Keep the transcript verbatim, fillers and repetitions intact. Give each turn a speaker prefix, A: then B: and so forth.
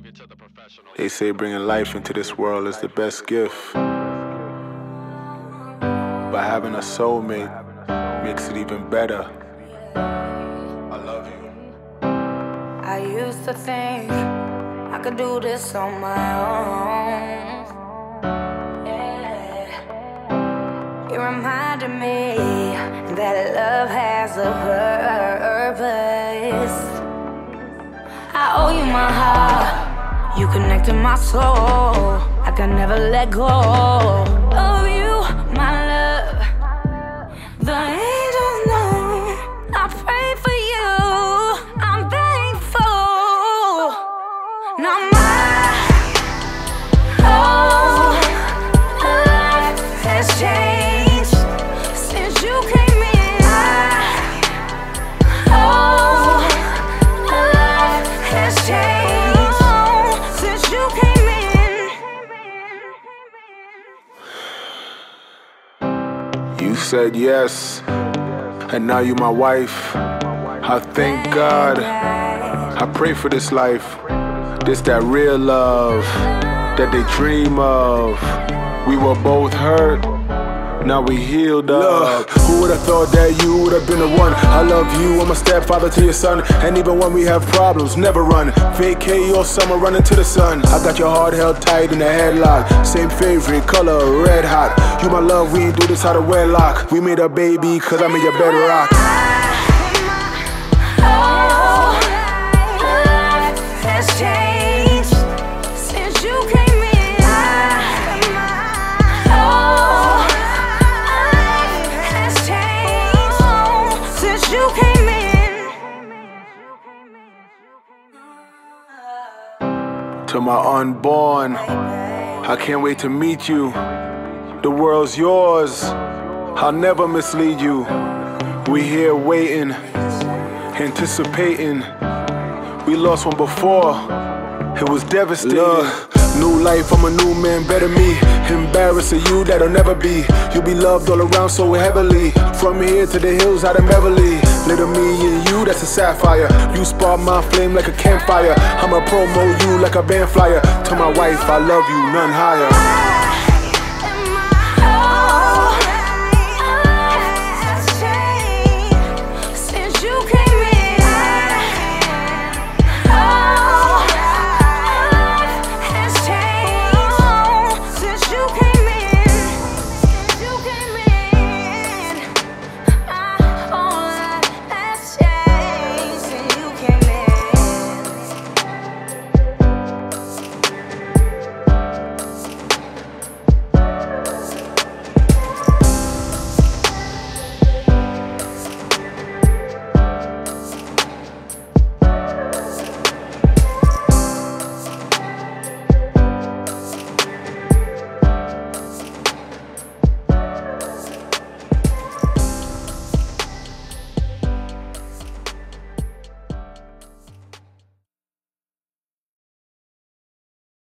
A: They say bringing life into this world is the best gift, but having a soulmate makes it even better. I love you.
B: I used to think I could do this on my own. Yeah. You reminded me that love has a purpose. I owe you my heart. You connected my soul. I can never let go of you, my love. The angels know I pray for you. I'm thankful. Now my whole life has changed since you came in. My whole life has changed.
A: You said yes, and now you my wife. I thank God. I pray for this life. This that real love that they dream of. We were both hurt, now we healed up. Who would've thought that you would've been the one? I love you, I'm a stepfather to your son. And even when we have problems, never run. Vacay all summer, running to the sun. I got your heart held tight in a headlock. Same favorite color, red hot. You my love, we ain't do this out of wedlock. We made a baby, cause I made your bedrock. To my unborn, I can't wait to meet you. The world's yours, I'll never mislead you. We here waiting, anticipating. We lost one before, it was devastating. Look, new life, I'm a new man, better me. Embarrassing you, that'll never be. You'll be loved all around so heavily. From here to the hills out in Beverly. Little me and you, that's a sapphire. You spark my flame like a campfire. I'ma promo you like a band flyer. To my wife, I love you, none higher.